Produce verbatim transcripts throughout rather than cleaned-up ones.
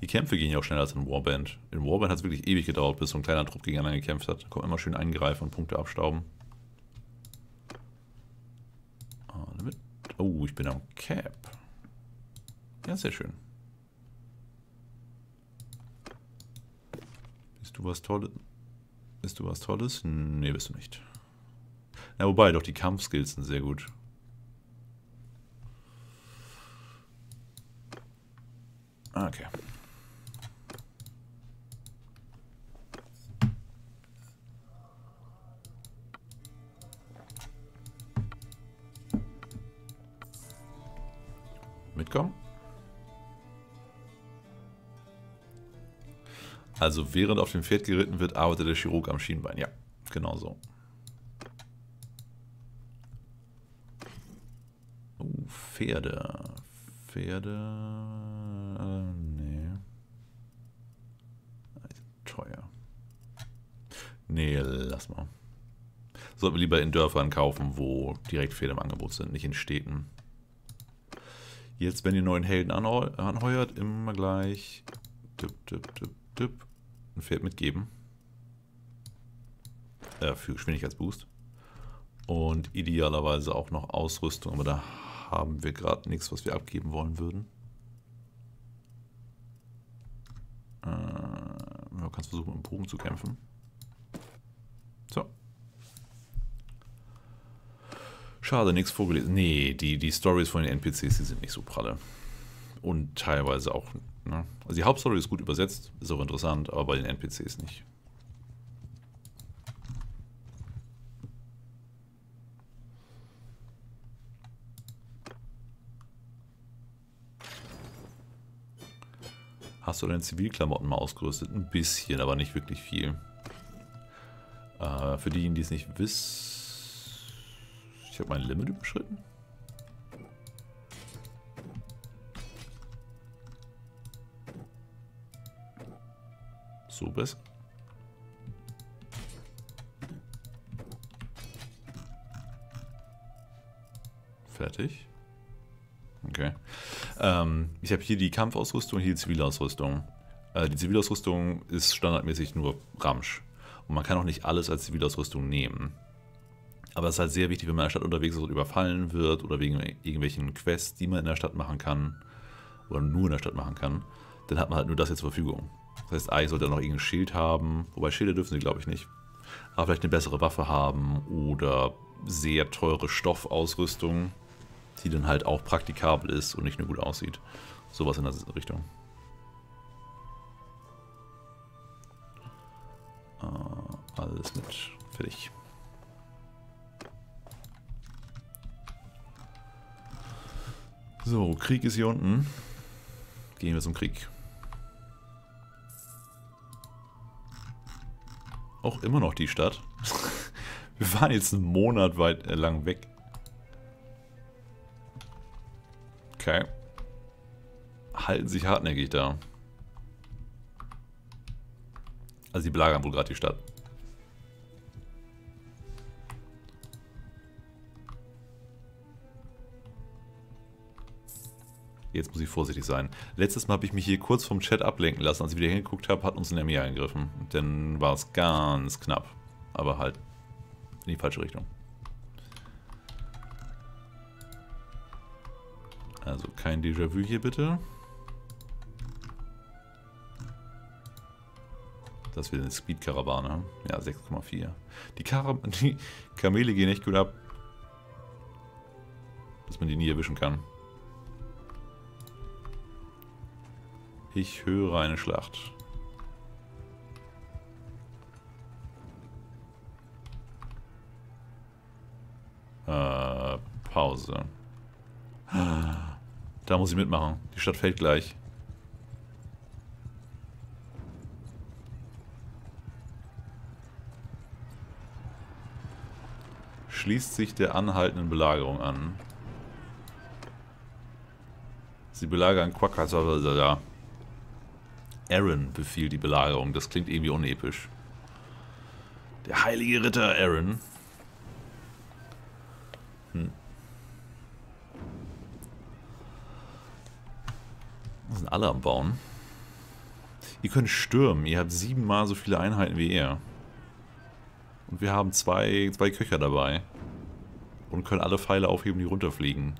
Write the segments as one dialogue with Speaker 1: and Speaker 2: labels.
Speaker 1: Die Kämpfe gehen ja auch schneller als in Warband. In Warband hat es wirklich ewig gedauert, bis so ein kleiner Trupp gegeneinander gekämpft hat. Da kommt immer schön eingreifen und Punkte abstauben. Oh, ich bin am Cap. Ja, sehr schön. Bist du was Tolles? Bist du was Tolles? Nee, bist du nicht. Na, wobei, doch die Kampfskills sind sehr gut. Okay. Mitkommen? Also während auf dem Pferd geritten wird, arbeitet der Chirurg am Schienbein. Ja, genau so. Oh, Pferde. Pferde... Äh, nee. Teuer. Nee, lass mal. Sollten wir lieber in Dörfern kaufen, wo direkt Pferde im Angebot sind, nicht in Städten. Jetzt, wenn ihr neuen Helden anheuert, immer gleich tipp, tipp, tipp, tipp, ein Pferd mitgeben. Äh, für Geschwindigkeitsboost. Und idealerweise auch noch Ausrüstung, aber da haben wir gerade nichts, was wir abgeben wollen würden. Äh, man kann versuchen, mit dem Bogen zu kämpfen. So. Schade, nichts vorgelesen. Nee, die, die Stories von den N P Cs, die sind nicht so pralle. Und teilweise auch, ne? Also die Hauptstory ist gut übersetzt, ist auch interessant, aber bei den N P Cs nicht. Hast du deine Zivilklamotten mal ausgerüstet? Ein bisschen, aber nicht wirklich viel. Äh, für diejenigen, die es nicht wissen... Ich habe mein Limit überschritten. So besser. Fertig. Okay. Ähm, ich habe hier die Kampfausrüstung, hier die Zivilausrüstung. Äh, die Zivilausrüstung ist standardmäßig nur Ramsch. Und man kann auch nicht alles als Zivilausrüstung nehmen. Aber es ist halt sehr wichtig, wenn man in der Stadt unterwegs ist und überfallen wird oder wegen irgendwelchen Quests, die man in der Stadt machen kann oder nur in der Stadt machen kann, dann hat man halt nur das jetzt zur Verfügung. Das heißt, eigentlich sollte er noch irgendein Schild haben, wobei Schilde dürfen sie, glaube ich, nicht. Aber vielleicht eine bessere Waffe haben oder sehr teure Stoffausrüstung, die dann halt auch praktikabel ist und nicht nur gut aussieht. Sowas in der Richtung. Äh, alles mit fertig. So, Krieg ist hier unten. Gehen wir zum Krieg. Auch immer noch die Stadt. Wir waren jetzt einen Monat weit äh, lang weg. Okay. Halten sich hartnäckig da. Also die belagern wohl gerade die Stadt. Jetzt muss ich vorsichtig sein. Letztes Mal habe ich mich hier kurz vom Chat ablenken lassen. Als ich wieder hingeguckt habe, hat uns ein Armee angegriffen. Dann war es ganz knapp. Aber halt in die falsche Richtung. Also kein Déjà-vu hier bitte. Das wird eine Speed-Karawane. Ja, sechs Komma vier. Die, die Kamele gehen echt gut ab. Dass man die nie erwischen kann. Ich höre eine Schlacht. Äh, Pause. Da muss ich mitmachen. Die Stadt fällt gleich. Schließt sich der anhaltenden Belagerung an. Sie belagern Quackazada. Aaron befiehlt die Belagerung. Das klingt irgendwie unepisch. Der heilige Ritter Aaron. Hm. Das sind alle am Bauen. Ihr könnt stürmen. Ihr habt siebenmal so viele Einheiten wie er. Und wir haben zwei, zwei Köcher dabei. Und können alle Pfeile aufheben, die runterfliegen.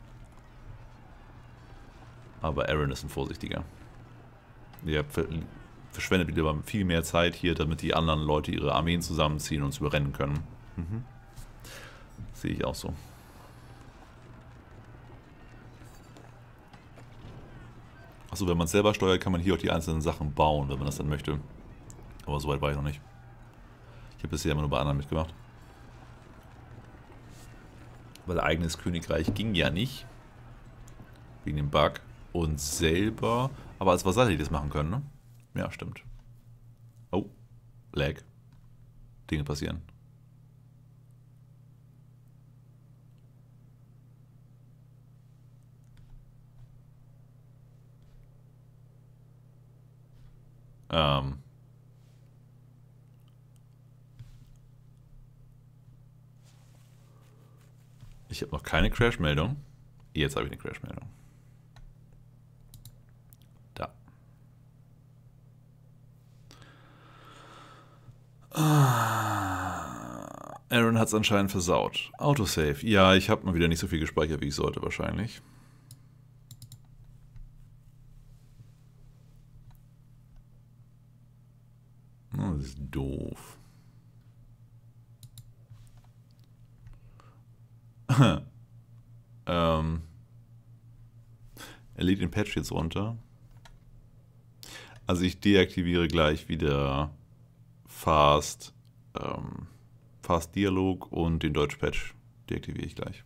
Speaker 1: Aber Aaron ist ein Vorsichtiger. Ihr verschwendet wieder viel mehr Zeit hier, damit die anderen Leute ihre Armeen zusammenziehen und uns überrennen können. Mhm. Sehe ich auch so. Achso, wenn man es selber steuert, kann man hier auch die einzelnen Sachen bauen, wenn man das dann möchte. Aber soweit war ich noch nicht. Ich habe bisher immer nur bei anderen mitgemacht. Weil eigenes Königreich ging ja nicht. Wegen dem Bug. Und selber... Aber als Vasalle die das machen können, ne? Ja, stimmt. Oh. Lag. Dinge passieren. Ähm... Ich habe noch keine Crash-Meldung. Jetzt habe ich eine Crash-Meldung. Da. Ah, Aaron hat es anscheinend versaut. Autosave. Ja, ich habe mal wieder nicht so viel gespeichert, wie ich sollte wahrscheinlich. Oh, das ist doof. ähm, er lädt den Patch jetzt runter. Also ich deaktiviere gleich wieder Fast, ähm, Fast Dialog und den Deutsch Patch deaktiviere ich gleich.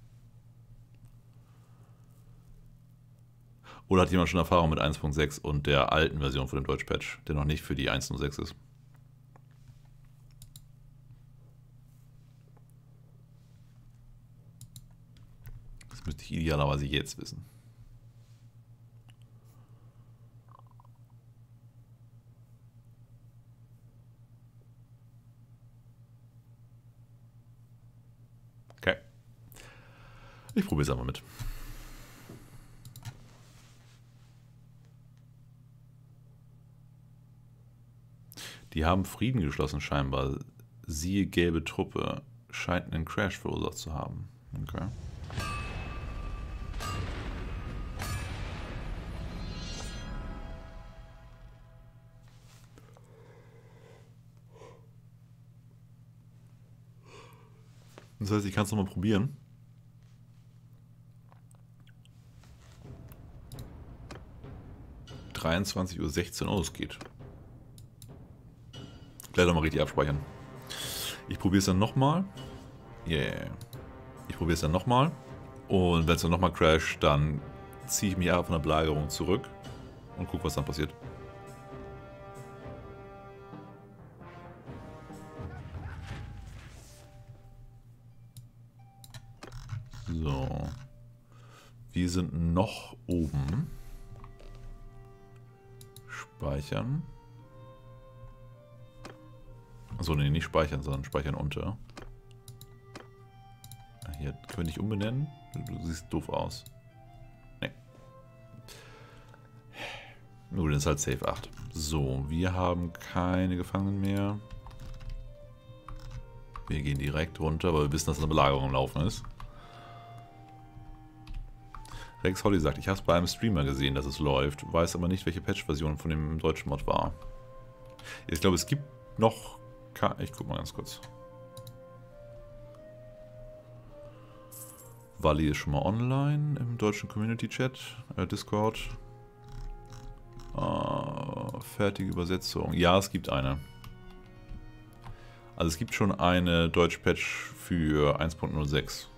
Speaker 1: Oder hat jemand schon Erfahrung mit eins Punkt sechs und der alten Version von dem Deutsch Patch, der noch nicht für die eins Punkt null sechs ist? Das müsste ich idealerweise jetzt wissen. Okay. Ich probiere es einmal mit. Die haben Frieden geschlossen scheinbar. Siehe gelbe Truppe. Scheint einen Crash verursacht zu haben. Okay. Das heißt, ich kann es nochmal probieren. dreiundzwanzig Uhr sechzehn. Oh, es geht. Gleich nochmal richtig abspeichern. Ich probiere es dann nochmal. Yeah. Ich probiere es dann nochmal. Und wenn es dann nochmal crasht, dann ziehe ich mich einfach von der Belagerung zurück und gucke, was dann passiert. So. Wir sind noch oben. Speichern. Achso, nee, nicht speichern, sondern speichern unter. Hier können wir nicht umbenennen. Du, du siehst doof aus. Nee. Nur, das ist halt Safe acht. So, wir haben keine Gefangenen mehr. Wir gehen direkt runter, weil wir wissen, dass eine Belagerung am Laufen ist. Rex Holly sagt, ich habe es bei einem Streamer gesehen, dass es läuft, weiß aber nicht, welche Patch-Version von dem deutschen Mod war. Ich glaube, es gibt noch... Ich guck mal ganz kurz. Wally ist schon mal online im deutschen Community-Chat, äh, Discord. Äh, fertige Übersetzung. Ja, es gibt eine. Also es gibt schon eine Deutsch-Patch für eins Punkt null sechs.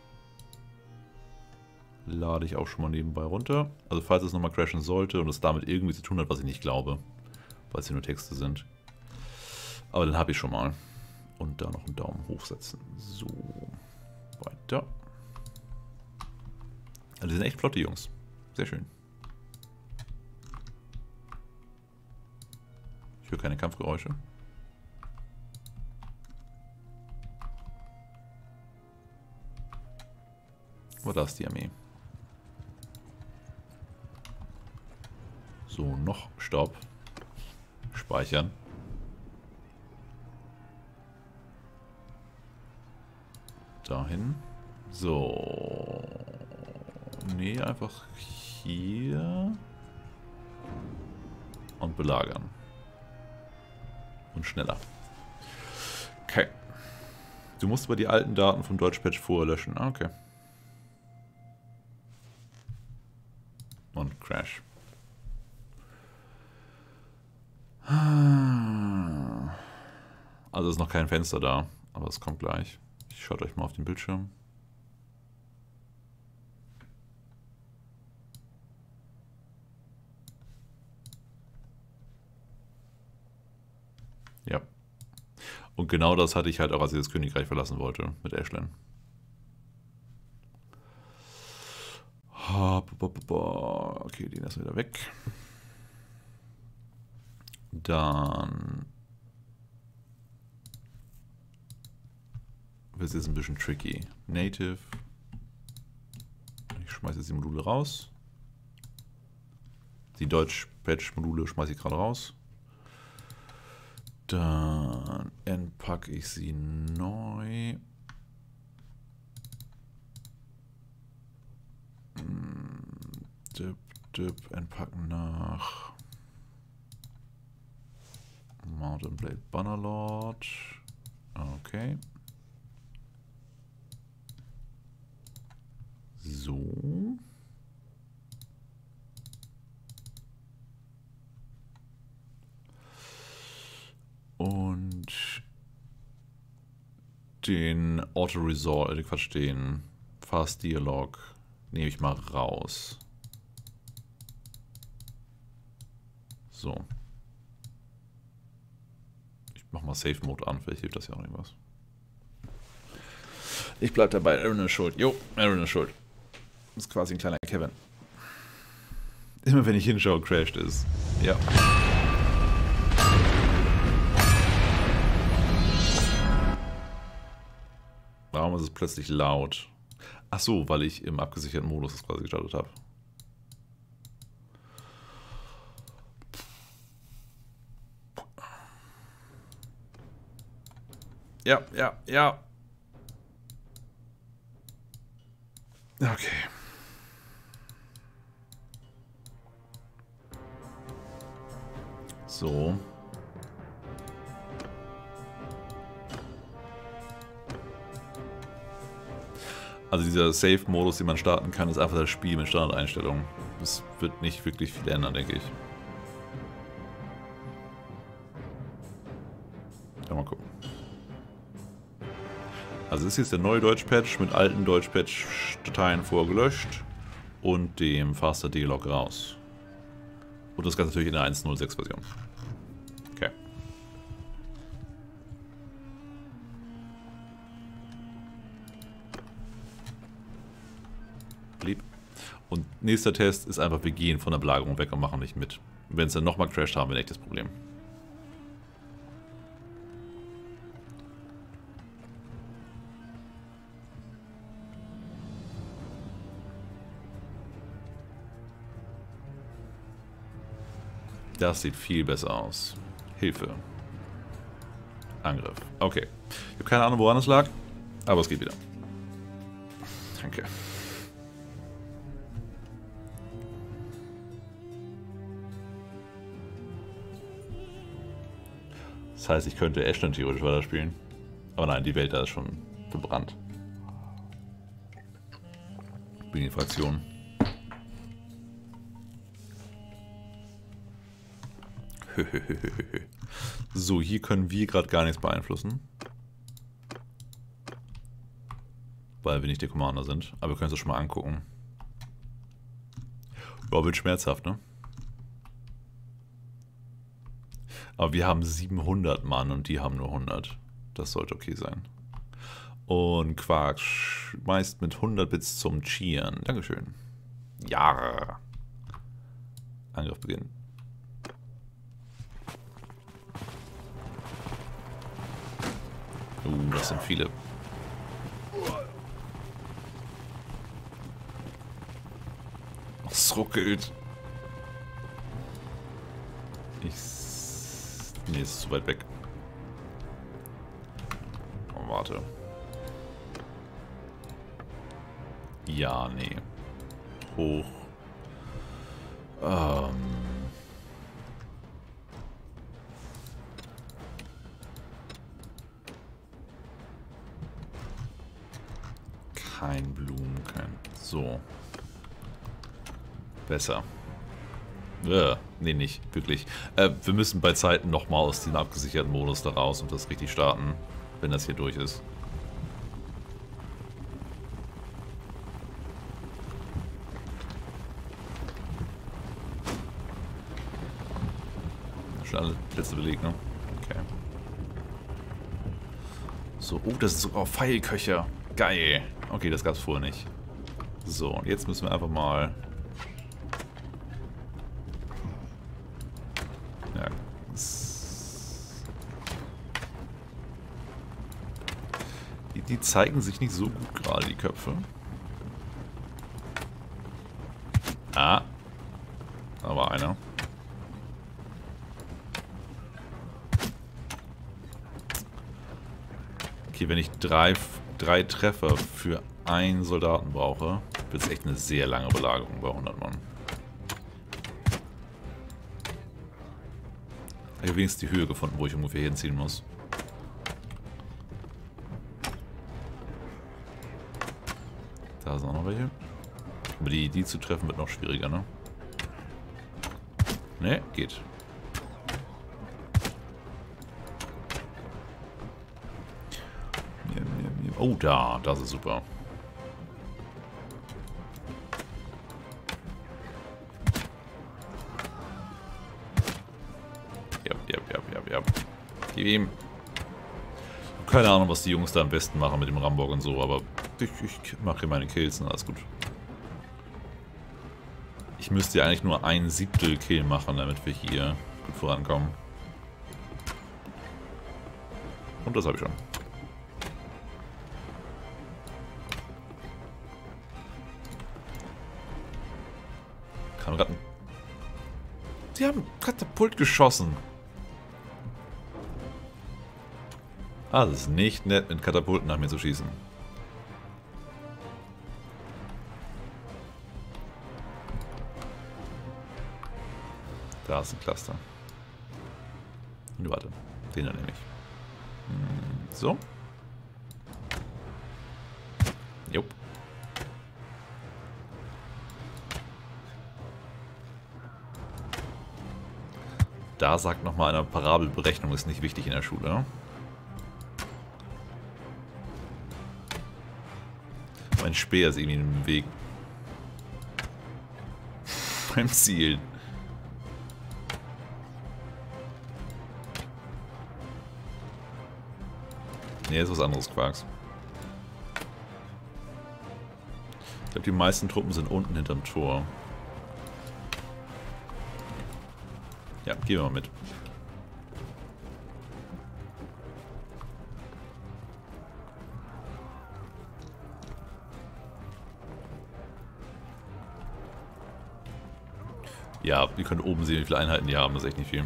Speaker 1: Lade ich auch schon mal nebenbei runter. Also falls es nochmal crashen sollte und es damit irgendwie zu tun hat, was ich nicht glaube. Weil es hier nur Texte sind. Aber dann habe ich schon mal. Und da noch einen Daumen hoch setzen. So. Weiter. Also die sind echt flotte Jungs. Sehr schön. Ich höre keine Kampfgeräusche. Aber da ist die Armee. So, noch Stopp. Speichern. Dahin. So. Nee, einfach hier. Und belagern. Und schneller. Okay. Du musst aber die alten Daten vom Deutsch-Patch vorher löschen. Ah, okay. Und Crash. Also ist noch kein Fenster da, aber es kommt gleich. Ich schaut euch mal auf den Bildschirm. Ja. Und genau das hatte ich halt auch, als ich das Königreich verlassen wollte, mit Ashlyn. Okay, den lassen wir wieder weg. Dann wird es jetzt ein bisschen tricky. Native. Ich schmeiße jetzt die Module raus. Die Deutsch-Patch-Module schmeiße ich gerade raus. Dann entpacke ich sie neu. Dip, dip, entpacken nach Mountain Blade Bannerlord. Okay. So. Und den Auto-Resort, äh, Quatsch, den Fast Dialog nehme ich mal raus. So. Ich mach mal Safe Mode an, vielleicht hilft das ja auch irgendwas. Ich bleib dabei, Aaron ist schuld. Jo, Aaron ist schuld. Das ist quasi ein kleiner Kevin. Immer wenn ich hinschaue, crasht es. Ja. Warum ist es plötzlich laut? Ach so, weil ich im abgesicherten Modus das quasi gestartet habe. Ja, ja, ja. Okay. So. Also dieser Save-Modus, den man starten kann, ist einfach das Spiel mit Standardeinstellungen. Das wird nicht wirklich viel ändern, denke ich. Ja, mal gucken. Also das ist jetzt der neue Deutsch-Patch mit alten Deutsch-Patch-Dateien vorgelöscht und dem Faster D-Log raus. Und das Ganze natürlich in der eins Punkt null sechs Version. Okay. Lieb. Und nächster Test ist einfach, wir gehen von der Belagerung weg und machen nicht mit. Wenn es dann nochmal crasht, haben wir ein echtes Problem. Das sieht viel besser aus. Hilfe. Angriff. Okay. Ich habe keine Ahnung, woran es lag, aber es geht wieder. Danke. Das heißt, ich könnte Ashlyn theoretisch weiterspielen. Aber nein, die Welt da ist schon verbrannt. Bin die Fraktion. So, hier können wir gerade gar nichts beeinflussen. Weil wir nicht der Commander sind. Aber wir können es uns schon mal angucken. Boah, wird schmerzhaft, ne? Aber wir haben siebenhundert Mann und die haben nur hundert. Das sollte okay sein. Und Quark schmeißt mit hundert Bits zum Cheeren. Dankeschön. Ja. Angriff beginnen. Uh, das sind viele. Es ruckelt. Ich nee, ist zu weit weg. Oh, warte. Ja, nee. Hoch. Ähm. Kein Blumen, kein... So. Besser. Äh, nee, nicht. Wirklich. Äh, wir müssen bei Zeiten nochmal aus dem abgesicherten Modus da raus und das richtig starten, wenn das hier durch ist. Schon alle Plätze belegt, ne? Okay. So, oh, das ist sogar Pfeilköcher. Geil. Okay, das gab's vorher nicht. So, und jetzt müssen wir einfach mal... Ja. Die, die zeigen sich nicht so gut gerade, die Köpfe. Ah. Da war einer. Okay, wenn ich drei, drei Treffer für einen Soldaten brauche, wird es echt eine sehr lange Belagerung bei hundert Mann. Ich habe wenigstens die Höhe gefunden, wo ich ungefähr hinziehen muss. Da sind auch noch welche. Aber die, die zu treffen wird noch schwieriger, ne? Ne, geht. Oh, da, das ist super. Ja, ja, ja, ja, ja. Gib ihm. Keine Ahnung, was die Jungs da am besten machen mit dem Rambock und so, aber ich, ich mache hier meine Kills und alles gut. Ich müsste ja eigentlich nur ein Siebtel Kill machen, damit wir hier gut vorankommen. Und das habe ich schon. Kameraden. Sie haben Katapult geschossen. Ah, das ist nicht nett, mit Katapulten nach mir zu schießen. Da ist ein Cluster. Warte, den da nehme ich. So. Jupp. Da sagt nochmal eine Parabelberechnung ist nicht wichtig in der Schule. Mein Speer ist irgendwie im Weg. Beim Zielen. Nee, ist was anderes, Quarks. Ich glaube, die meisten Truppen sind unten hinterm Tor. Ja, gehen wir mal mit. Ja, wir können oben sehen, wie viele Einheiten die haben. Das ist echt nicht viel.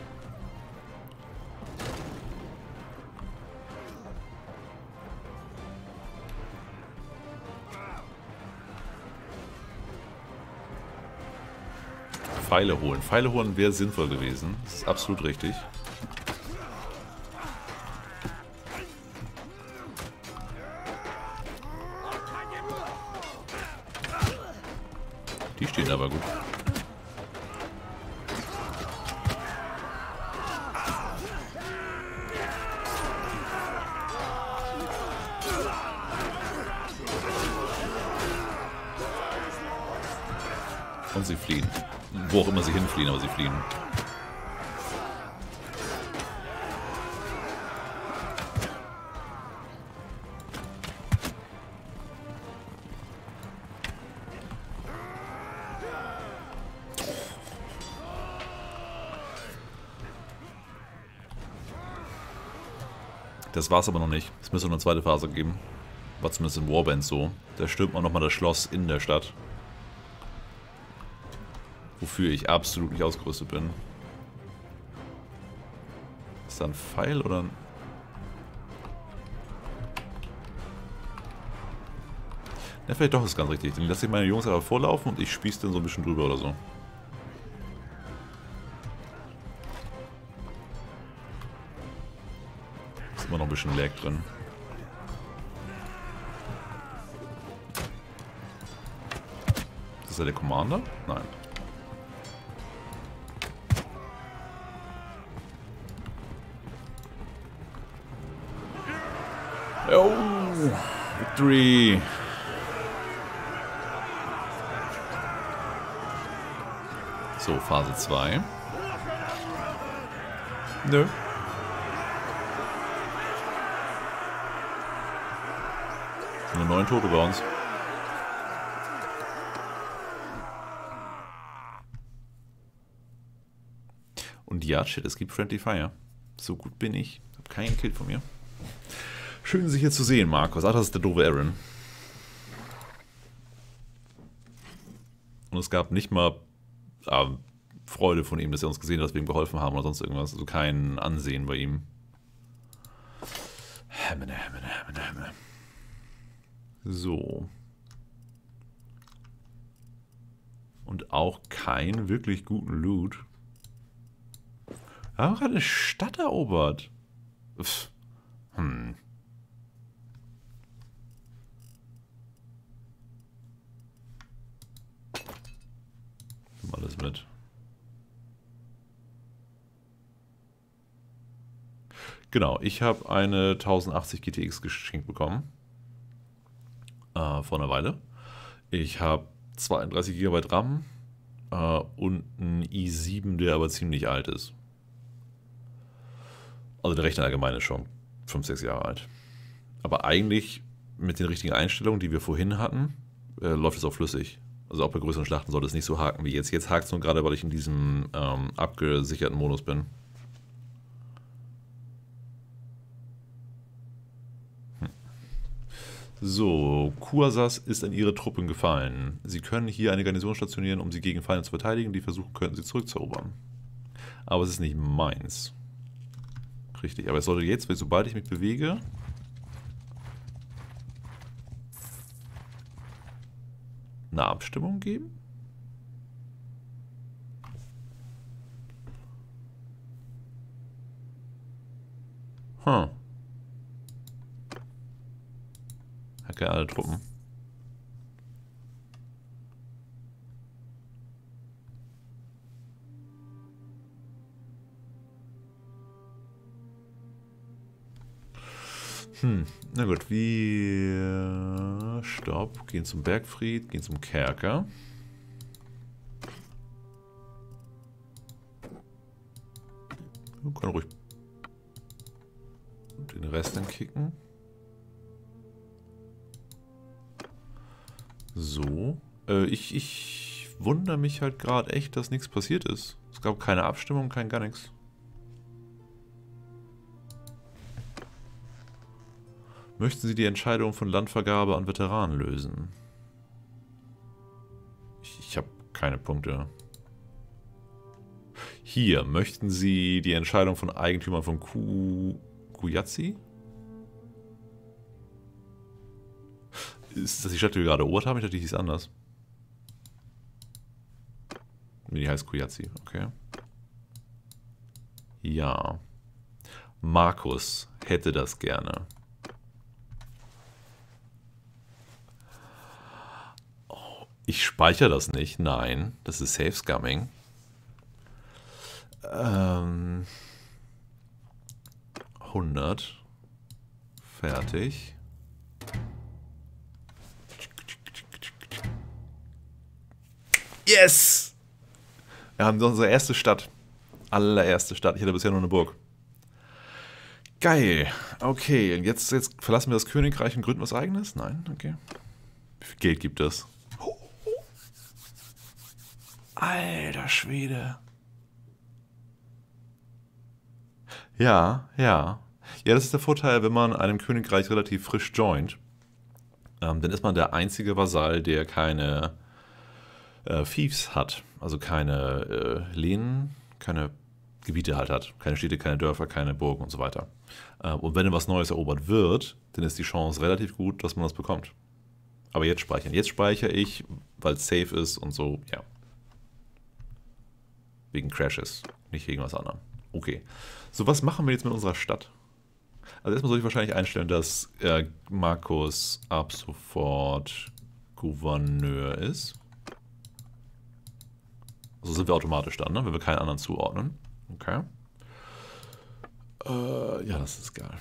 Speaker 1: Pfeile holen. Pfeile holen wäre sinnvoll gewesen. Das ist absolut richtig. Die stehen aber gut. Und sie fliehen. Wo auch immer sie hinfliehen, aber sie fliehen. Das war's aber noch nicht. Es müsste noch eine zweite Phase geben. War zumindest in Warband so. Da stürmt man nochmal das Schloss in der Stadt. Wofür ich absolut nicht ausgerüstet bin. Ist da ein Pfeil oder ein... Ja, vielleicht doch ist ganz richtig. Dann lasse ich meine Jungs aber vorlaufen und ich spieße dann so ein bisschen drüber oder so. Ist immer noch ein bisschen Lag drin. Ist er der Commander? Nein. Oh, Victory! So, Phase zwei. Nö. Nur neun Tote bei uns. Und ja, shit, es gibt Friendly Fire. So gut bin ich. Hab keinen Kill von mir. Schön, sich hier zu sehen, Markus. Ach, das ist der doofe Aaron. Und es gab nicht mal äh, Freude von ihm, dass er uns gesehen hat, dass wir ihm geholfen haben oder sonst irgendwas. Also kein Ansehen bei ihm. Hämmene, hämmene, hämmene, hämmene. So. Und auch keinen wirklich guten Loot. Wir haben gerade eine Stadt erobert. Pff. Hm. Nimm alles mit. Genau, ich habe eine tausendachtzig G T X geschenkt bekommen. Äh, vor einer Weile. Ich habe zweiunddreißig Gigabyte RAM äh, und einen i sieben, der aber ziemlich alt ist. Also der Rechner allgemein ist schon fünf, sechs Jahre alt. Aber eigentlich mit den richtigen Einstellungen, die wir vorhin hatten, äh, läuft es auch flüssig. Also auch bei größeren Schlachten sollte es nicht so haken wie jetzt. Jetzt hakt es nur gerade, weil ich in diesem ähm, abgesicherten Modus bin. Hm. So, Kuasas ist an ihre Truppen gefallen. Sie können hier eine Garnison stationieren, um sie gegen Feinde zu verteidigen, die versuchen könnten, sie zurückzuerobern. Aber es ist nicht meins. Richtig, aber es sollte jetzt, sobald ich mich bewege, eine Abstimmung geben? Hm. Hacke alle Truppen. Hm, na gut, wir... Stopp, gehen zum Bergfried, gehen zum Kerker. Wir können ruhig den Rest dann kicken. So. Äh, ich, ich wundere mich halt gerade echt, dass nichts passiert ist. Es gab keine Abstimmung, kein gar nichts. Möchten Sie die Entscheidung von Landvergabe an Veteranen lösen? Ich, ich habe keine Punkte. Hier, möchten Sie die Entscheidung von Eigentümern von Ku... Kuyatsi? Ist das die Stadt, die wir gerade erobert haben? Ich dachte, die hieß anders. Nee, die heißt Kuyatsi, okay. Ja. Markus hätte das gerne. Ich speichere das nicht, nein. Das ist Safe Scumming. Ähm, hundert. Fertig. Yes! Wir haben unsere erste Stadt. Allererste Stadt. Ich hatte bisher nur eine Burg. Geil. Okay, jetzt, jetzt verlassen wir das Königreich und gründen was Eigenes? Nein? Okay. Wie viel Geld gibt es? Alter Schwede. Ja, ja. Ja, das ist der Vorteil, wenn man einem Königreich relativ frisch joint. Ähm, dann ist man der einzige Vasall, der keine äh, Fiefs hat. Also keine äh, Lehen, keine Gebiete halt hat. Keine Städte, keine Dörfer, keine Burgen und so weiter. Äh, und wenn was Neues erobert wird, dann ist die Chance relativ gut, dass man das bekommt. Aber jetzt speichern. Jetzt speichere ich, weil es safe ist und so, ja. Wegen Crashes, nicht wegen was anderem. Okay. So, was machen wir jetzt mit unserer Stadt? Also erstmal soll ich wahrscheinlich einstellen, dass äh, Markus ab sofort Gouverneur ist. Also sind wir automatisch dann, ne? Wenn wir keinen anderen zuordnen. Okay. Äh, ja, das ist geil.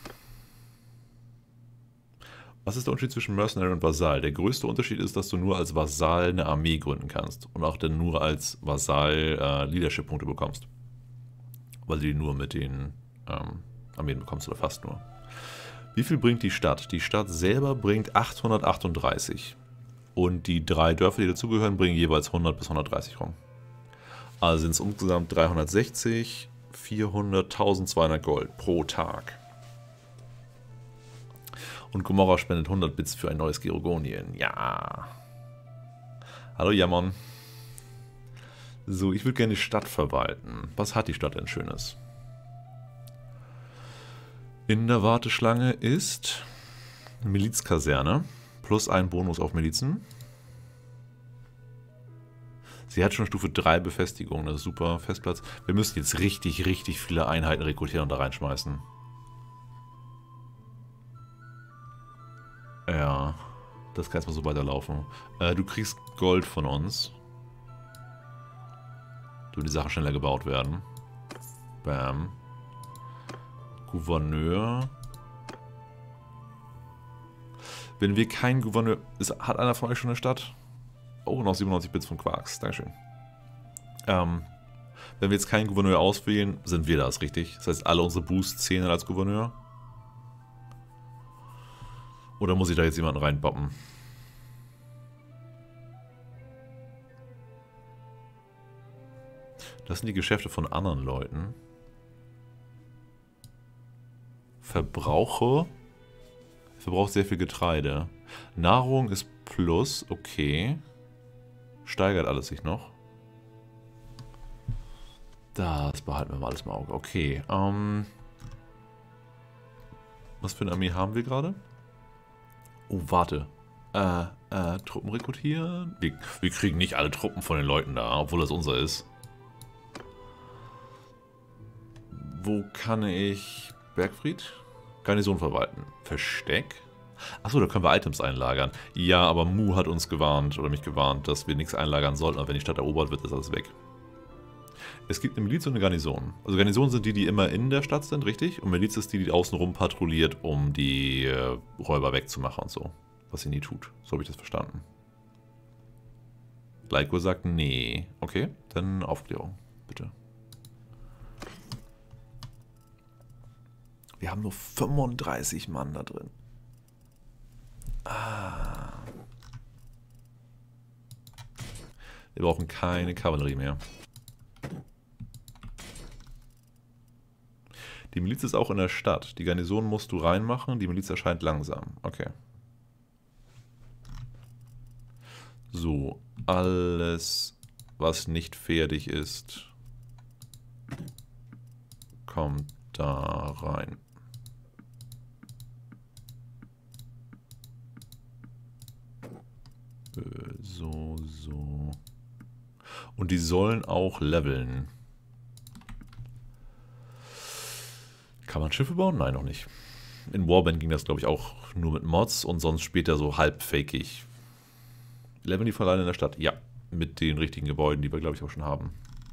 Speaker 1: Was ist der Unterschied zwischen Mercenary und Vasall? Der größte Unterschied ist, dass du nur als Vasall eine Armee gründen kannst und auch dann nur als Vasall äh, Leadership-Punkte bekommst. Weil du die nur mit den ähm, Armeen bekommst oder fast nur. Wie viel bringt die Stadt? Die Stadt selber bringt achthundertachtunddreißig und die drei Dörfer, die dazugehören, bringen jeweils hundert bis hundertdreißig rum. Also sind es insgesamt dreihundertsechzig, vierhundert, eintausendzweihundert Gold pro Tag. Und Gomorra spendet hundert Bits für ein neues Georgonien. Ja. Hallo Jammon. So, ich würde gerne die Stadt verwalten. Was hat die Stadt denn Schönes? In der Warteschlange ist Milizkaserne plus ein Bonus auf Milizen. Sie hat schon Stufe drei Befestigung, das ist super, Festplatz. Wir müssen jetzt richtig, richtig viele Einheiten rekrutieren und da reinschmeißen. Ja, das kann jetzt mal so weiterlaufen. Äh, du kriegst Gold von uns. Damit die Sachen schneller gebaut werden. Bam. Gouverneur. Wenn wir keinen Gouverneur... Ist, hat einer von euch schon eine Stadt? Oh, noch siebenundneunzig Bits von Quarks. Dankeschön. Ähm, wenn wir jetzt keinen Gouverneur auswählen, sind wir das, richtig? Das heißt, alle unsere Boosts zählen als Gouverneur? Oder muss ich da jetzt jemanden reinboppen? Das sind die Geschäfte von anderen Leuten. Verbrauche. Verbraucht sehr viel Getreide. Nahrung ist plus, okay. Steigert alles sich noch. Das behalten wir mal alles im Auge. Okay. Ähm, was für eine Armee haben wir gerade? Oh, warte. Äh, äh, Truppen rekrutieren? Wir, wir kriegen nicht alle Truppen von den Leuten da, obwohl das unser ist. Wo kann ich... Bergfried? Garnison verwalten. Versteck? Achso, da können wir Items einlagern. Ja, aber Mu hat uns gewarnt, oder mich gewarnt, dass wir nichts einlagern sollten, aber wenn die Stadt erobert wird, ist alles weg. Es gibt eine Miliz und eine Garnison. Also Garnisonen sind die, die immer in der Stadt sind, richtig? Und Miliz ist die, die außenrum patrouilliert, um die äh, Räuber wegzumachen und so. Was sie nie tut. So habe ich das verstanden. Leiko sagt, nee. Okay, dann Aufklärung, bitte. Wir haben nur fünfunddreißig Mann da drin. Ah. Wir brauchen keine Kavallerie mehr. Die Miliz ist auch in der Stadt. Die Garnison musst du reinmachen. Die Miliz erscheint langsam. Okay. So, alles, was nicht fertig ist, kommt da rein. So, so. Und die sollen auch leveln. Kann man Schiffe bauen? Nein, noch nicht. In Warband ging das, glaube ich, auch nur mit Mods und sonst später so halb fakig. Leveln die von alleine in der Stadt? Ja. Mit den richtigen Gebäuden, die wir, glaube ich, auch schon haben.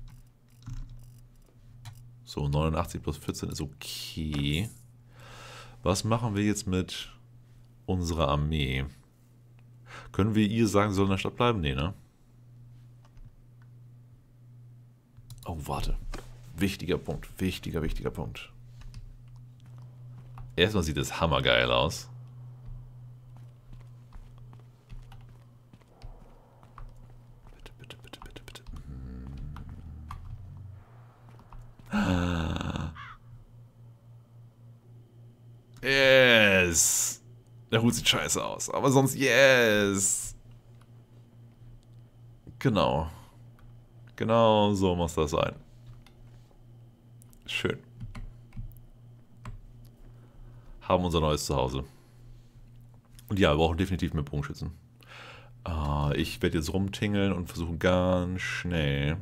Speaker 1: So, neunundachtzig plus vierzehn ist okay. Was machen wir jetzt mit unserer Armee? Können wir ihr sagen, sie soll in der Stadt bleiben? Nee, ne? Oh, warte. Wichtiger Punkt. Wichtiger, wichtiger Punkt. Erstmal sieht es hammergeil aus. Bitte, bitte, bitte, bitte, bitte. Hm. Yes! Der Hut sieht scheiße aus, aber sonst yes! Genau. Genau so muss das sein. Schön. Haben unser neues Zuhause. Und ja, wir brauchen definitiv mehr Bogenschützen. Ah, ich werde jetzt rumtingeln und versuchen ganz schnell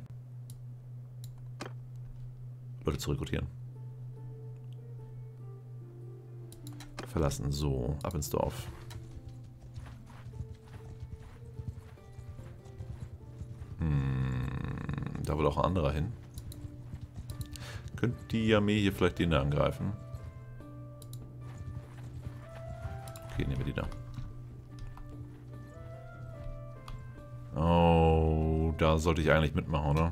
Speaker 1: Leute zu rekrutieren. Verlassen. So, ab ins Dorf. Hm, da will auch ein anderer hin. Könnte die Armee hier vielleicht den da angreifen? Okay, nehmen wir die da. Oh, da sollte ich eigentlich mitmachen, oder?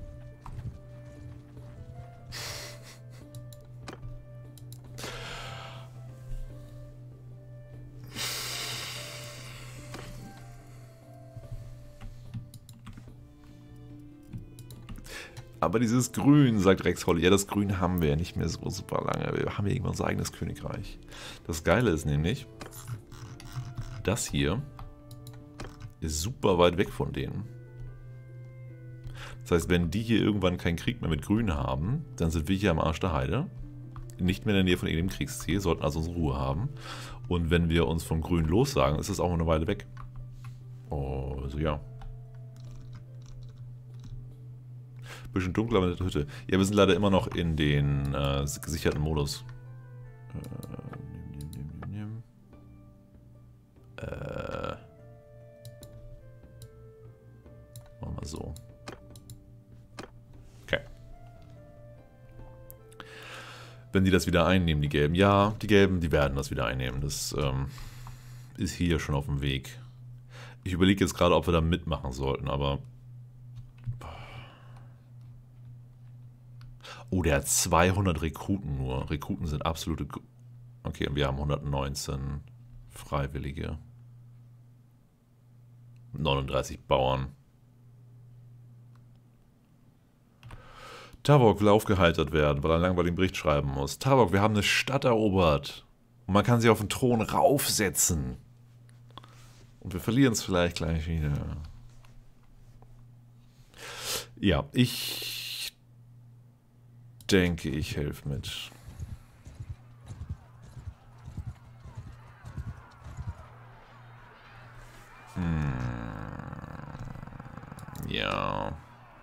Speaker 1: Aber dieses Grün, sagt Rex Holly. Ja, das Grün haben wir ja nicht mehr so super lange. Wir haben ja irgendwann unser eigenes Königreich. Das Geile ist nämlich, das hier ist super weit weg von denen. Das heißt, wenn die hier irgendwann keinen Krieg mehr mit Grün haben, dann sind wir hier am Arsch der Heide. Nicht mehr in der Nähe von irgendeinem Kriegsziel, sollten also unsere Ruhe haben. Und wenn wir uns von Grün lossagen, ist das auch eine Weile weg. Oh, also ja. Bisschen dunkel, aber in der Hütte. Ja, wir sind leider immer noch in den äh, gesicherten Modus. Äh, äh, machen wir so. Okay. Wenn die das wieder einnehmen, die Gelben. Ja, die Gelben, die werden das wieder einnehmen. Das ähm, ist hier schon auf dem Weg. Ich überlege jetzt gerade, ob wir da mitmachen sollten, aber... Oh, der hat zweihundert Rekruten nur. Rekruten sind absolute... Okay, und wir haben hundertneunzehn Freiwillige. neununddreißig Bauern. Tavok will aufgeheitert werden, weil er einen langweiligen Bericht schreiben muss. Tavok, wir haben eine Stadt erobert. Und man kann sie auf den Thron raufsetzen. Und wir verlieren es vielleicht gleich wieder. Ja, ich... denke, ich helfe mit. Hm. Ja.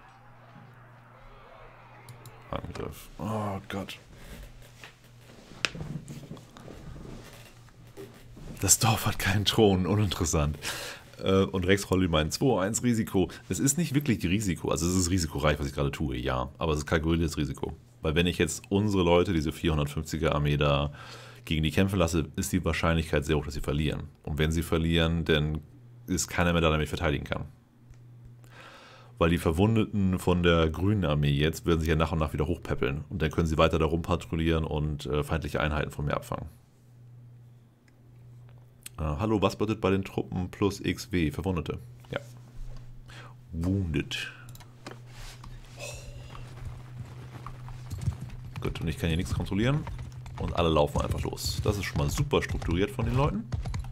Speaker 1: Angriff. Oh Gott. Das Dorf hat keinen Thron, uninteressant. Und Rex Holly meint zwei eins Risiko. Es ist nicht wirklich Risiko, also es ist risikoreich, was ich gerade tue, ja. Aber es ist kalkuliertes Risiko. Weil wenn ich jetzt unsere Leute, diese vierhundertfünfziger Armee da gegen die kämpfen lasse, ist die Wahrscheinlichkeit sehr hoch, dass sie verlieren. Und wenn sie verlieren, dann ist keiner mehr da, der mich verteidigen kann. Weil die Verwundeten von der grünen Armee jetzt werden sich ja nach und nach wieder hochpäppeln. Und dann können sie weiter da rumpatrouillieren und äh, feindliche Einheiten von mir abfangen. Äh, hallo, was bedeutet bei den Truppen plus X W? Verwundete. Ja. Wounded. Gut, und ich kann hier nichts kontrollieren. Und alle laufen einfach los. Das ist schon mal super strukturiert von den Leuten.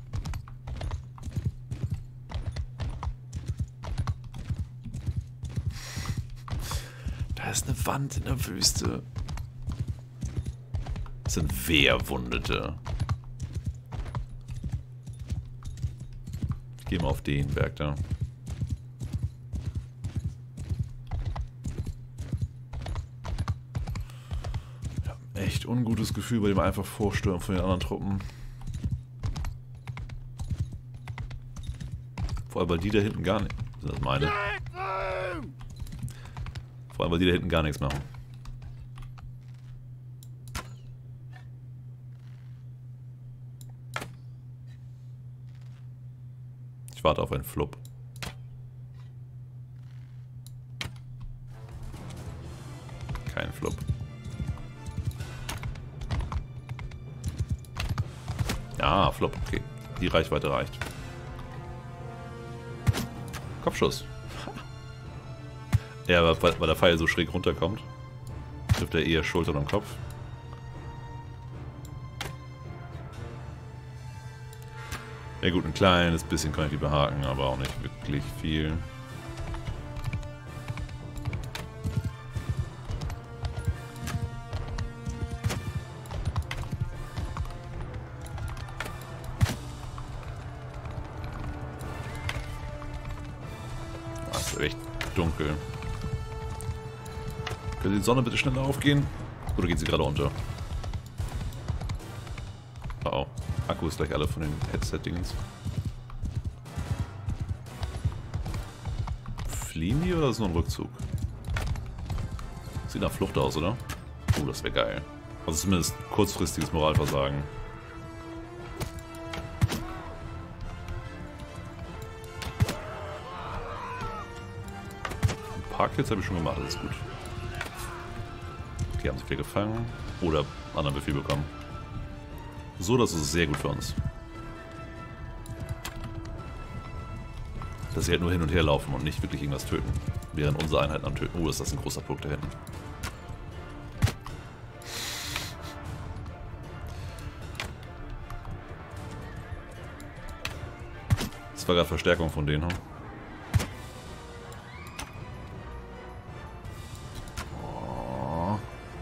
Speaker 1: Da ist eine Wand in der Wüste. Das sind Wehrwundete. Ich gehe mal auf den Berg da. Echt ungutes Gefühl bei dem einfach Vorstürmen von den anderen Truppen. Vor allem, weil die da hinten gar nicht... Sind das meine? Vor allem, weil die da hinten gar nichts machen. Ich warte auf einen Flop. Kein Flop. Ah, Flop, okay. Die Reichweite reicht. Kopfschuss. Ja, aber weil der Pfeil so schräg runterkommt, trifft er eher Schultern und Kopf. Ja gut, ein kleines bisschen kann ich die behaken, aber auch nicht wirklich viel. ist echt dunkel. Könnte die Sonne bitte schneller aufgehen? Oder geht sie gerade unter? Oh, oh. Akku ist gleich alle von den Headset-Dingens. Fliehen die oder ist es nur ein Rückzug? Sieht nach Flucht aus, oder? Oh, das wäre geil. Also zumindest kurzfristiges Moralversagen. Ein paar Kills habe ich schon gemacht, das ist gut. Okay, haben sich wieder gefangen. Oder anderen Befehl bekommen. So, das ist sehr gut für uns. Dass sie halt nur hin und her laufen und nicht wirklich irgendwas töten. Während unsere Einheiten am Töten. Oh, ist das ein großer Punkt da hinten. Das war gerade Verstärkung von denen. Hm? Oh.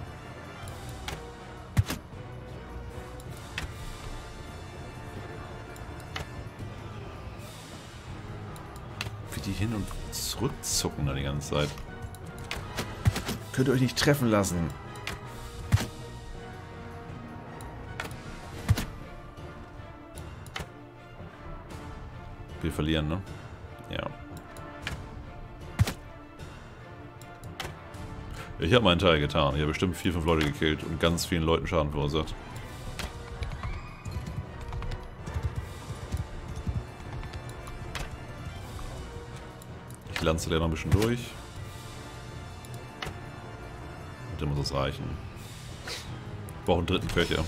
Speaker 1: Wie die hin und zurück zucken da die ganze Zeit. Könnt ihr euch nicht treffen lassen. Wir verlieren, ne? Ja. Ich habe meinen Teil getan. Ich habe bestimmt vier, fünf Leute gekillt und ganz vielen Leuten Schaden verursacht. Ich lanze der noch ein bisschen durch. Und dann muss es reichen. Ich brauche einen dritten Köcher.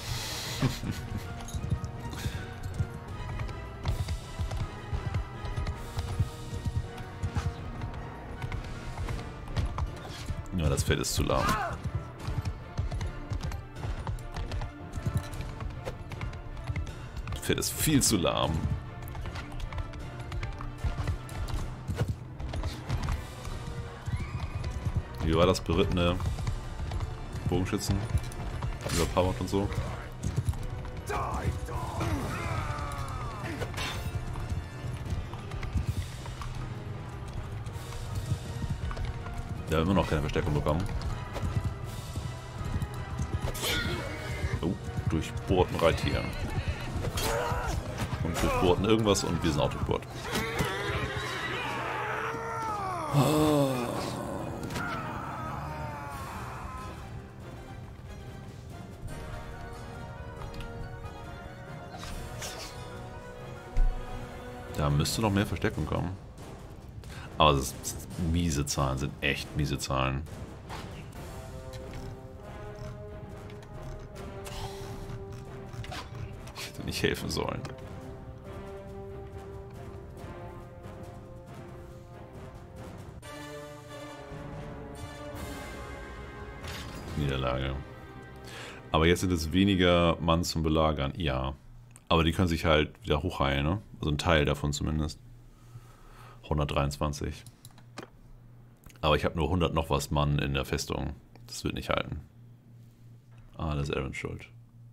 Speaker 1: Ja, das Feld ist zu lahm. Das Feld ist viel zu lahm. Wie war das berittene Bogenschützen? Überpowered und so. Wir haben immer noch keine Verstärkung bekommen. Oh, durchbohrten Reittier. Und durchbohrten irgendwas und wir sind auch durchbohrt. Da müsste noch mehr Verstärkung kommen. Aber das ist miese Zahlen, sind echt miese Zahlen. Ich hätte nicht helfen sollen. Niederlage. Aber jetzt sind es weniger Mann zum Belagern, ja. Aber die können sich halt wieder hochheilen, ne? Also ein Teil davon zumindest. hundertdreiundzwanzig. Aber ich habe nur hundert noch was Mann in der Festung. Das wird nicht halten. Ah, das ist Aaron schuld.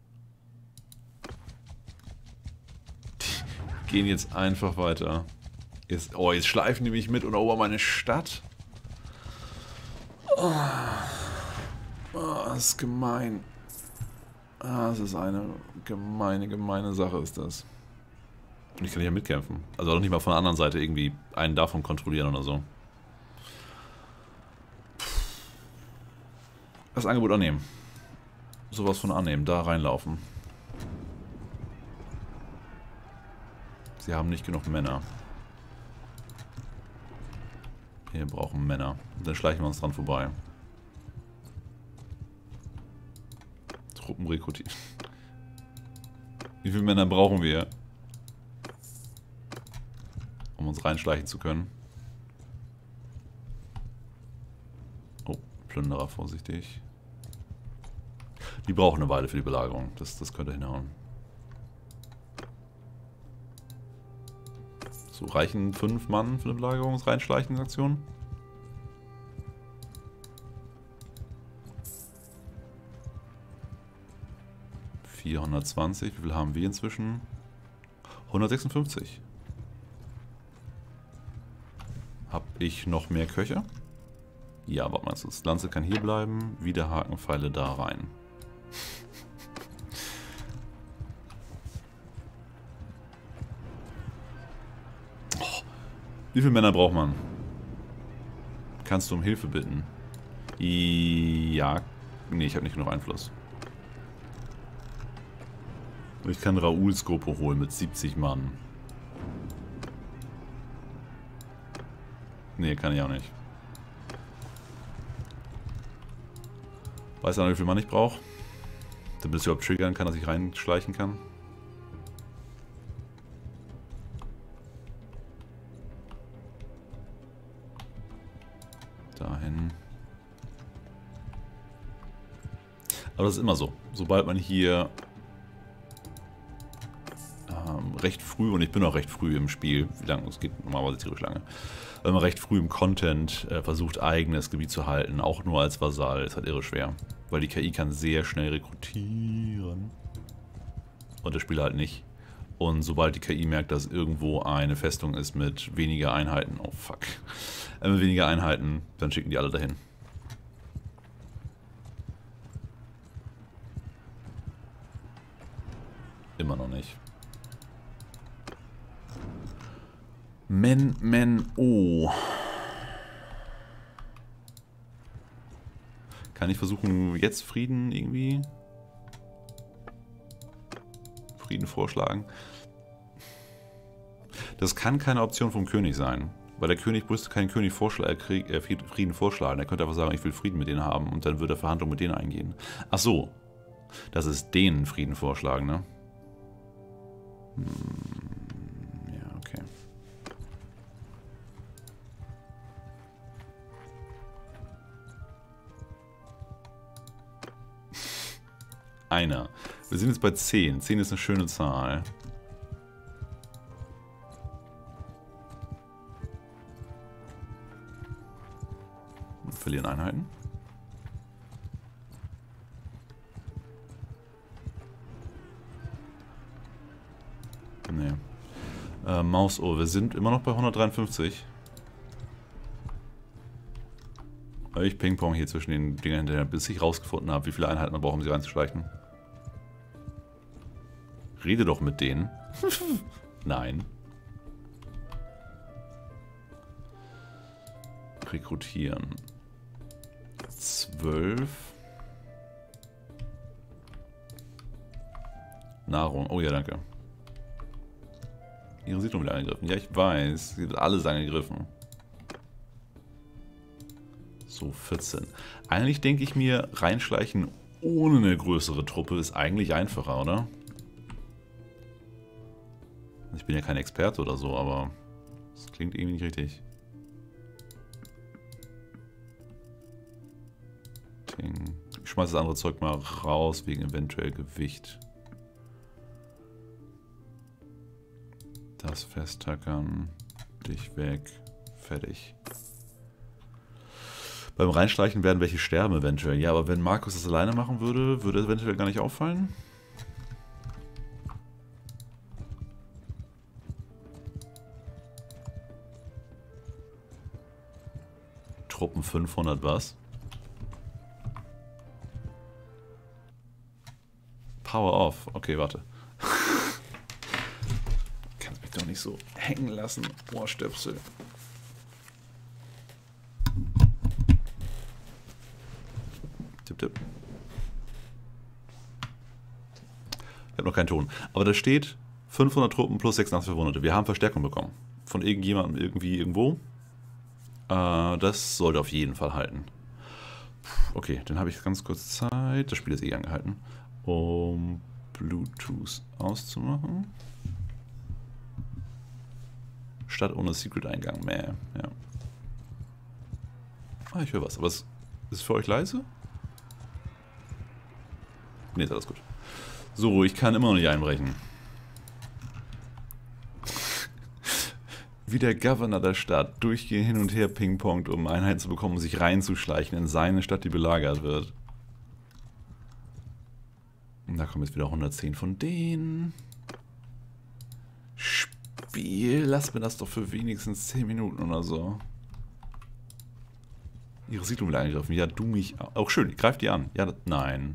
Speaker 1: Die gehen jetzt einfach weiter. Jetzt, oh, jetzt schleifen die mich mit und erobern meine Stadt. Oh, oh, das ist gemein. Ah, das ist eine gemeine, gemeine Sache ist das. Und ich kann nicht mehr mitkämpfen. Also auch nicht mal von der anderen Seite irgendwie einen davon kontrollieren oder so. Das Angebot annehmen. Sowas von annehmen. Da reinlaufen. Sie haben nicht genug Männer. Wir brauchen Männer. Dann schleichen wir uns dran vorbei. Truppen rekrutieren. Wie viele Männer brauchen wir? Um uns reinschleichen zu können. Oh, Plünderer, vorsichtig. Die brauchen eine Weile für die Belagerung. Das, das könnte hinhauen. So, reichen fünf Mann für eine Belagerungs-Reinschleichen-Aktion? vierhundertzwanzig. Wie viel haben wir inzwischen? hundertsechsundfünfzig. Hab ich noch mehr Köche? Ja, warte mal, das Lanze kann hier bleiben. Widerhakenpfeile da rein. Oh, wie viele Männer braucht man? Kannst du um Hilfe bitten? Ja. Nee, ich habe nicht genug Einfluss. Ich kann Rauls Gruppe holen mit siebzig Mann. Nee, kann ich auch nicht. Weiß du noch, wie viel Mann ich brauche? Damit es überhaupt triggern kann, dass ich reinschleichen kann. Dahin. Aber das ist immer so. Sobald man hier ähm, recht früh, und ich bin auch recht früh im Spiel, wie lange es geht, normalerweise tierisch lange, wenn man recht früh im Content äh, versucht, eigenes Gebiet zu halten, auch nur als Vasall, ist halt irre schwer. Weil die K I kann sehr schnell rekrutieren. Und der Spieler halt nicht. Und sobald die K I merkt, dass irgendwo eine Festung ist mit weniger Einheiten, oh fuck, äh, mit weniger Einheiten, dann schicken die alle dahin. Immer noch nicht. Men, men, oh. Kann ich versuchen, jetzt Frieden irgendwie? Frieden vorschlagen? Das kann keine Option vom König sein. Weil der König müsste keinen König vorschla äh, Frieden vorschlagen. Er könnte einfach sagen, ich will Frieden mit denen haben. Und dann würde er Verhandlungen mit denen eingehen. Ach so. Das ist denen Frieden vorschlagen, ne? Hm, ja, okay. Einer. Wir sind jetzt bei zehn. zehn ist eine schöne Zahl. Wir verlieren Einheiten. Nee. Äh, Mausohr, wir sind immer noch bei hundertdreiundfünfzig. Ich pingpong hier zwischen den Dingern hinterher, bis ich rausgefunden habe, wie viele Einheiten man braucht, um sie reinzuschleichen. Rede doch mit denen. Nein. Rekrutieren. zwölf. Nahrung. Oh ja, danke. Ihre Siedlung wird angegriffen. Ja, ich weiß. Sie wird alles angegriffen. So, vierzehn. Eigentlich denke ich mir, reinschleichen ohne eine größere Truppe ist eigentlich einfacher, oder? Ich bin ja kein Experte oder so, aber das klingt irgendwie nicht richtig. Ich schmeiße das andere Zeug mal raus, wegen eventuell Gewicht. Das festtackern. Dich weg. Fertig. Beim Reinschleichen werden welche sterben eventuell. Ja, aber wenn Markus das alleine machen würde, würde es eventuell gar nicht auffallen. Truppen fünfhundert was? Power off. Okay, warte. Kannst mich doch nicht so hängen lassen. Ohrstöpsel. Tipp, tipp. Ich habe noch keinen Ton. Aber da steht fünfhundert Truppen plus sechsundachtzig Verwundete. Wir haben Verstärkung bekommen. Von irgendjemandem irgendwie irgendwo. Äh, das sollte auf jeden Fall halten. Okay, dann habe ich ganz kurz Zeit. Das Spiel ist eh angehalten. Um Bluetooth auszumachen. Stadt ohne Secret-Eingang. Mäh. Ja. Ah, ich höre was. Aber ist es für euch leise? Ne, ist alles gut. So, ich kann immer noch nicht einbrechen. Wie der Governor der Stadt durchgehend hin und her pingpongt, um Einheiten zu bekommen, um sich reinzuschleichen in seine Stadt, die belagert wird. Und da kommen jetzt wieder hundertzehn von denen. Spiel, lass mir das doch für wenigstens zehn Minuten oder so. Ihre Siedlung wieder angegriffen. Ja, du mich auch. Schön, greift die an. Ja, das, nein.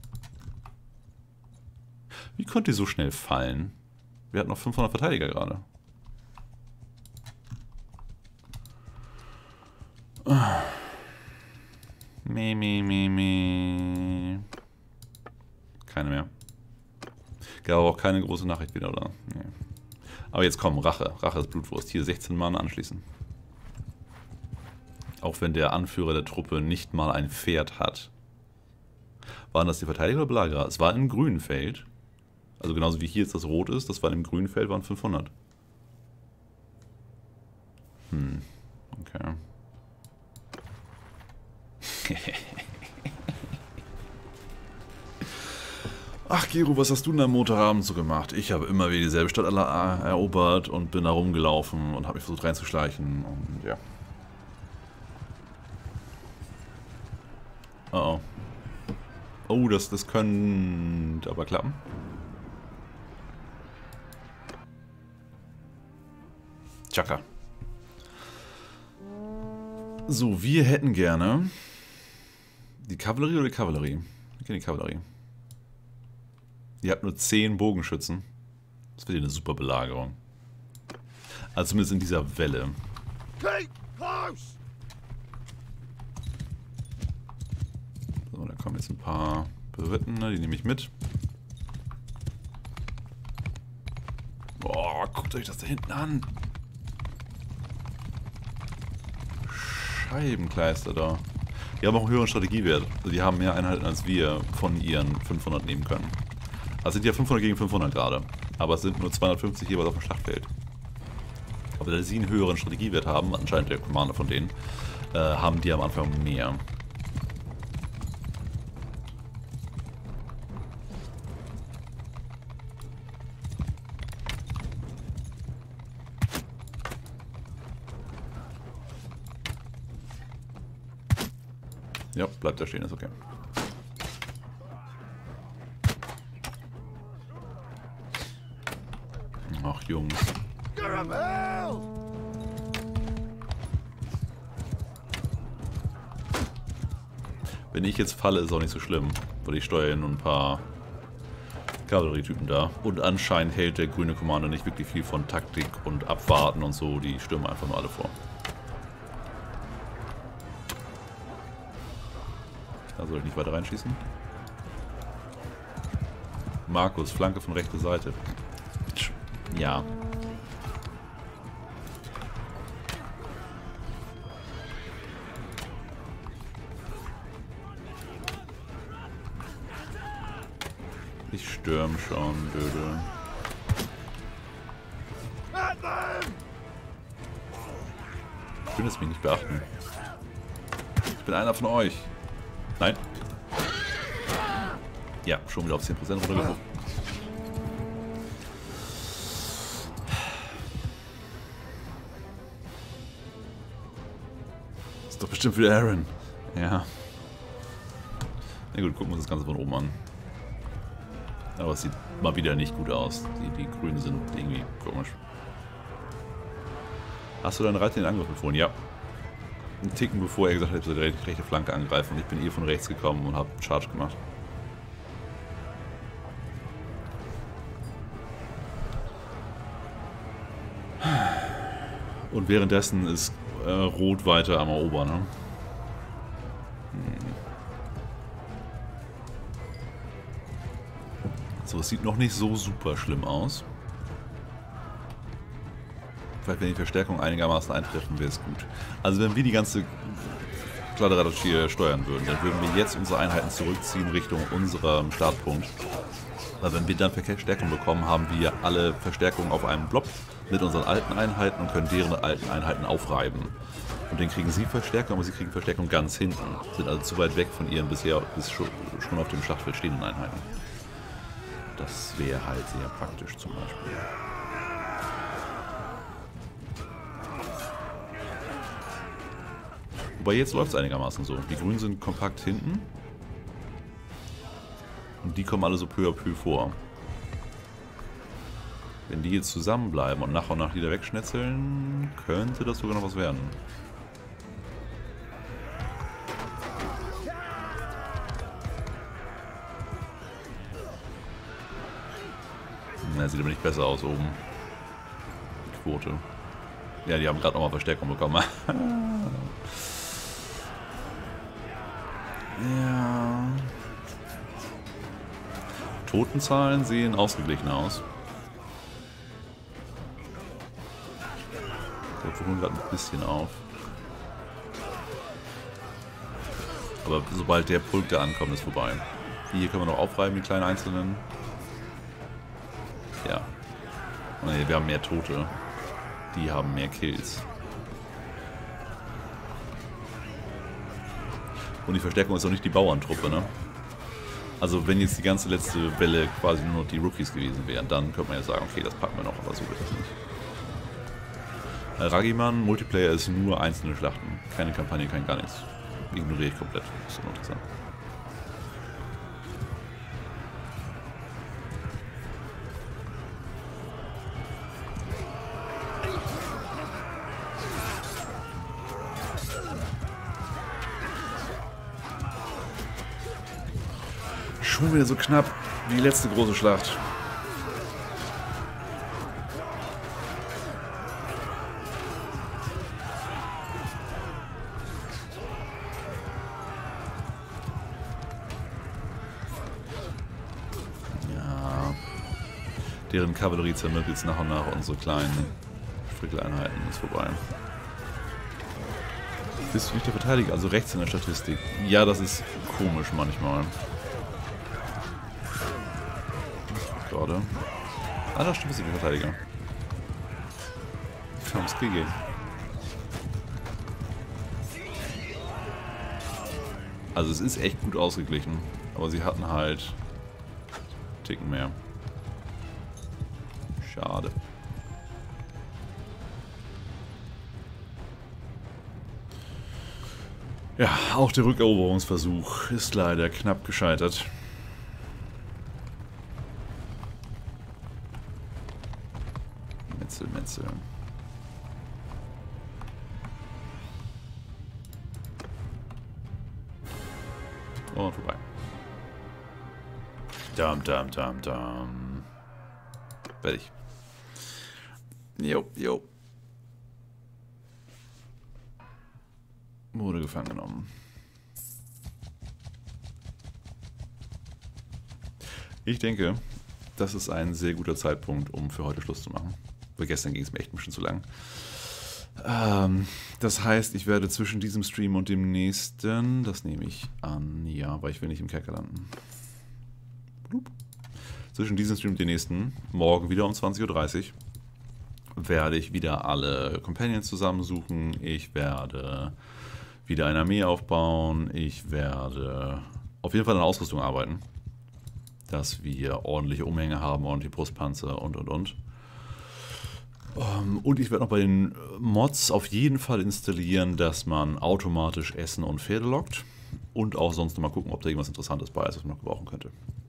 Speaker 1: Wie könnt ihr so schnell fallen? Wir hatten noch fünfhundert Verteidiger gerade. Me, me, me, me. Keine mehr. Gab aber auch keine große Nachricht wieder, oder? Nee. Aber jetzt komm, Rache. Rache ist Blutwurst. Hier sechzehn Mann anschließen. Auch wenn der Anführer der Truppe nicht mal ein Pferd hat. Waren das die Verteidiger oder Belagerer? Es war im grünen Feld. Also genauso wie hier jetzt das Rot ist, das war im grünen Feld, waren fünfhundert. Hm, okay. Ach Gero, was hast du denn am Montagabend so gemacht? Ich habe immer wieder dieselbe Stadt erobert und bin da rumgelaufen und habe mich versucht reinzuschleichen und ja. Oh oh. Oh, das, das könnte aber klappen. Chaka. So, wir hätten gerne die Kavallerie oder die Kavallerie? Wir kennen die Kavallerie. Ihr habt nur zehn Bogenschützen. Das wird hier eine super Belagerung. Also zumindest in dieser Welle. So, da kommen jetzt ein paar Berittene, die nehme ich mit. Boah, guckt euch das da hinten an. Scheibenkleister da. Die haben auch einen höheren Strategiewert. Also die haben mehr Einheiten als wir von ihren fünfhundert nehmen können. Also sind ja fünfhundert gegen fünfhundert gerade. Aber es sind nur zweihundertfünfzig jeweils auf dem Schlachtfeld. Aber da sie einen höheren Strategiewert haben, anscheinend der Commander von denen, äh, haben die am Anfang mehr. Ja, bleibt da stehen, ist okay. Ach, Jungs. Wenn ich jetzt falle, ist auch nicht so schlimm, weil ich steuere nur ein paar Kavallerietypen da. Und anscheinend hält der grüne Commander nicht wirklich viel von Taktik und Abwarten und so, die stürmen einfach nur alle vor. Da soll ich nicht weiter reinschießen. Markus, Flanke von rechter Seite. Ja. Ich stürm schon, Dödel. Ich will es mich nicht beachten. Ich bin einer von euch. Nein. Ja, schon wieder auf zehn Prozent runtergeguckt. Ist doch bestimmt wieder Aaron. Ja. Na gut, gucken wir uns das Ganze von oben an. Aber es sieht mal wieder nicht gut aus. Die, die Grünen sind irgendwie komisch. Hast du deinen Reiter in den Angriff empfohlen? Ja. Einen Ticken bevor er gesagt hat, ich soll die rechte Flanke angreifen. Und ich bin eh von rechts gekommen und habe Charge gemacht. Und währenddessen ist äh, Rot weiter am Erobern. Ne? Hm. So, es sieht noch nicht so super schlimm aus. Vielleicht, wenn die Verstärkung einigermaßen eintreffen, wäre es gut. Also wenn wir die ganze Kladderadatsch hier steuern würden, dann würden wir jetzt unsere Einheiten zurückziehen Richtung unserem Startpunkt. Weil wenn wir dann Verstärkung bekommen, haben wir alle Verstärkungen auf einem Block mit unseren alten Einheiten und können deren alten Einheiten aufreiben. Und dann kriegen sie Verstärkung, aber sie kriegen Verstärkung ganz hinten. Sind also zu weit weg von ihren bisher bis schon auf dem Schlachtfeld stehenden Einheiten. Das wäre halt sehr praktisch zum Beispiel. Wobei jetzt läuft es einigermaßen so. Die Grünen sind kompakt hinten. Und die kommen alle so peu à peu vor. Wenn die jetzt zusammenbleiben und nach und nach wieder wegschnetzeln, könnte das sogar noch was werden. Ne, sieht aber nicht besser aus oben. Die Quote. Ja, die haben gerade nochmal Verstärkung bekommen. Ja. Totenzahlen sehen ausgeglichen aus. Wir holen gerade ein bisschen auf. Aber sobald der Pulk da ankommt, ist vorbei. Hier können wir noch aufreiben, die kleinen Einzelnen. Ja. Und wir haben mehr Tote. Die haben mehr Kills. Und die Verstärkung ist auch nicht die Bauerntruppe, ne? Also wenn jetzt die ganze letzte Welle quasi nur noch die Rookies gewesen wären, dann könnte man ja sagen, okay, das packen wir noch, aber so wird das nicht. Ragiman, Multiplayer ist nur einzelne Schlachten. Keine Kampagne, kein gar nichts. Ignoriere ich komplett. Das ist uninteressant. Schon wieder so knapp wie die letzte große Schlacht. Ja. Deren Kavallerie zermürbt jetzt nach und nach unsere kleinen Frickeleinheiten. Ist vorbei. Bist du nicht der Verteidiger? Also rechts in der Statistik. Ja, das ist komisch manchmal. Gerade. Ah, das stimmt, ist der Verteidiger. Ums Kriege. Also es ist echt gut ausgeglichen. Aber sie hatten halt einen Ticken mehr. Schade. Ja, auch der Rückeroberungsversuch ist leider knapp gescheitert. Metzel, Metzel. Und vorbei. Dam, dam, dam, dam. Fertig. Jo, jo. Wurde gefangen genommen. Ich denke, das ist ein sehr guter Zeitpunkt, um für heute Schluss zu machen. Weil gestern ging es mir echt ein bisschen zu lang. Ähm, das heißt, ich werde zwischen diesem Stream und dem nächsten, das nehme ich an, ja, weil ich will nicht im Kerker landen. Blub. Zwischen diesem Stream und dem nächsten, morgen wieder um zwanzig Uhr dreißig, werde ich wieder alle Companions zusammensuchen. Ich werde wieder eine Armee aufbauen. Ich werde auf jeden Fall an der Ausrüstung arbeiten. Dass wir ordentliche Umhänge haben, ordentliche Brustpanzer und und und. Um, und ich werde noch bei den Mods auf jeden Fall installieren, dass man automatisch Essen und Pferde lockt. Und auch sonst noch mal gucken, ob da irgendwas Interessantes bei ist, was man noch gebrauchen könnte.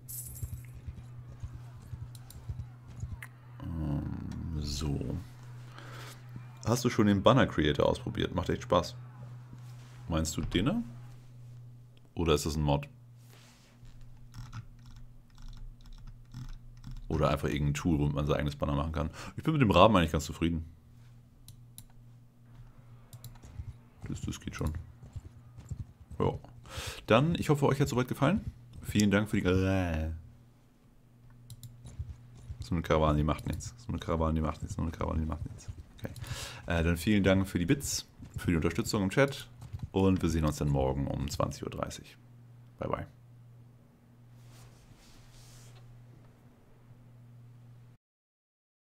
Speaker 1: Um, so. Hast du schon den Banner Creator ausprobiert? Macht echt Spaß. Meinst du den da? Oder ist das ein Mod? Oder einfach irgendein Tool, womit man sein eigenes Banner machen kann. Ich bin mit dem Rahmen eigentlich ganz zufrieden. Das, das geht schon. Ja. Dann, ich hoffe, euch hat es soweit gefallen. Vielen Dank für die... So eine Karawane, die macht nichts. So eine Karawane, die macht nichts. So eine Karawane, die macht nichts. Okay. Äh, dann vielen Dank für die Bits, für die Unterstützung im Chat. Und wir sehen uns dann morgen um zwanzig Uhr dreißig. Bye, bye.